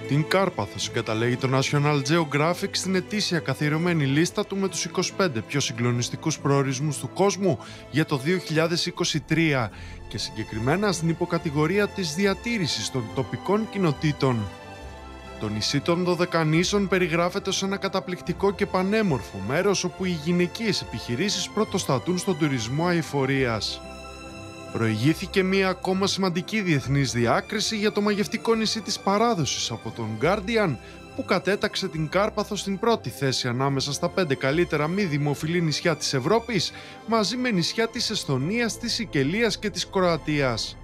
Την Κάρπαθο συγκαταλέγει το National Geographic στην ετήσια καθιερωμένη λίστα του με τους 25 πιο συγκλονιστικούς προορισμούς του κόσμου για το 2023 και συγκεκριμένα στην υποκατηγορία της διατήρησης των τοπικών κοινοτήτων. Το νησί των Δωδεκανήσων περιγράφεται ως ένα καταπληκτικό και πανέμορφο μέρος όπου οι γυναικείες επιχειρήσεις πρωτοστατούν στον τουρισμό αειφορίας. Προηγήθηκε μία ακόμα σημαντική διεθνής διάκριση για το μαγευτικό νησί της παράδοσης από τον Guardian, που κατέταξε την Κάρπαθο στην πρώτη θέση ανάμεσα στα 5 καλύτερα μη δημοφιλή νησιά της Ευρώπης, μαζί με νησιά της Εσθονίας, της Σικελίας και της Κροατίας.